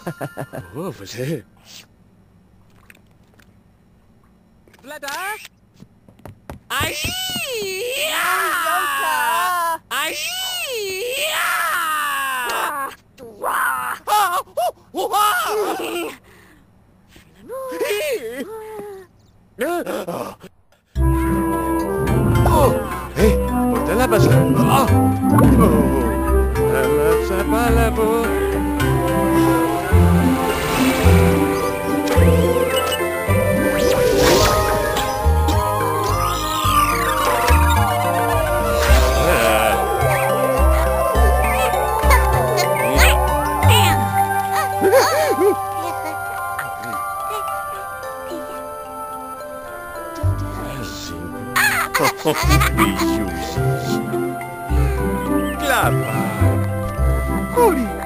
Oh, pues sí. Blätter! ¡Ay! Loka! ¡Ay! ¿Por qué la pasó? Bichos. Clapa. Curi.